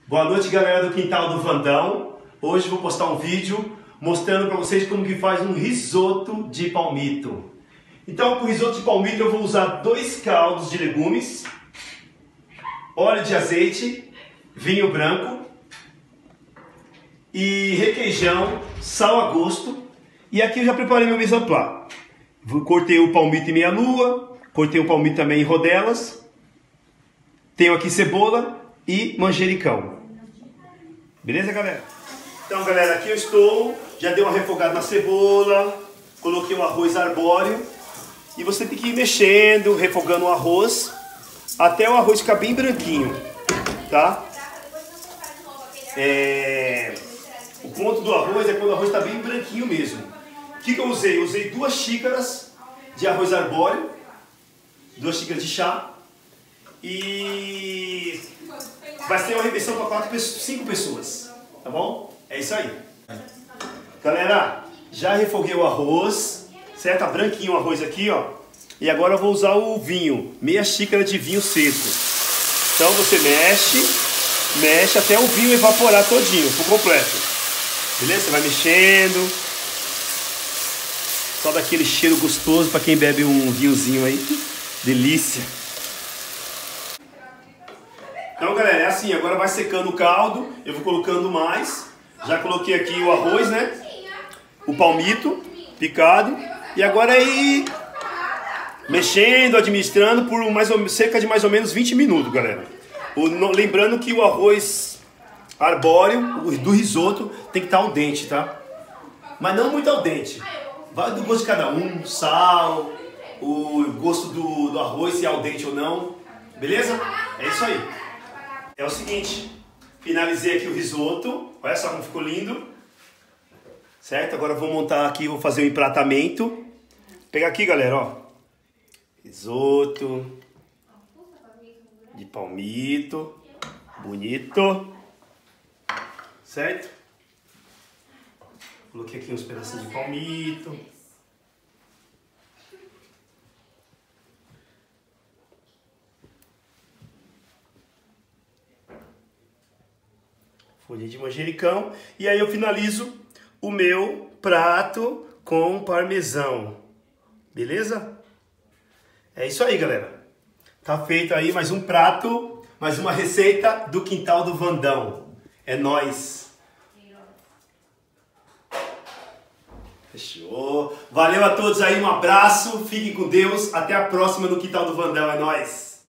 Boa noite, galera do Quintal do Vandão. Hoje vou postar um vídeo mostrando para vocês como que faz um risoto de palmito. Então, para o risoto de palmito eu vou usar 2 caldos de legumes, óleo de azeite, vinho branco e requeijão, sal a gosto. E aqui eu já preparei meu mise en place. Cortei o palmito em meia lua, cortei o palmito também em rodelas. Tenho aqui cebola e manjericão. Beleza, galera? Então, galera, aqui eu estou. Já dei uma refogada na cebola. Coloquei o arroz arbóreo. E você tem que ir mexendo, refogando o arroz, até o arroz ficar bem branquinho, tá? O ponto do arroz é quando o arroz está bem branquinho mesmo. O que eu usei? Eu usei 2 xícaras de arroz arbóreo, 2 xícaras de chá. E vai ser uma refeição para 5 pessoas, tá bom? É isso aí. Galera, já refoguei o arroz, certo? Tá branquinho o arroz aqui, ó. E agora eu vou usar o vinho, meia xícara de vinho seco. Então você mexe até o vinho evaporar todinho, por completo. Beleza? Você vai mexendo. Só daquele cheiro gostoso para quem bebe um vinhozinho aí. Delícia. Então, galera, é assim, agora vai secando o caldo, eu vou colocando mais. Já coloquei aqui o arroz, né? O palmito picado. E agora é ir mexendo, administrando por cerca de mais ou menos 20 minutos, galera. Lembrando que o arroz arbóreo, do risoto, tem que estar al dente, tá? Mas não muito al dente. Vai do gosto de cada um, sal, o gosto do arroz, se é al dente ou não. Beleza? É isso aí. É o seguinte, finalizei aqui o risoto, olha só como ficou lindo, certo? Agora eu vou montar aqui, vou fazer o empratamento. Vou pegar aqui, galera, ó, risoto de palmito, bonito, certo? Coloquei aqui uns pedacinhos de palmito. Folha de manjericão. E aí eu finalizo o meu prato com parmesão. Beleza? É isso aí, galera. Tá feito aí mais um prato, mais uma receita do Quintal do Vandão. É nóis. Fechou. Valeu a todos aí, um abraço. Fiquem com Deus. Até a próxima no Quintal do Vandão. É nóis.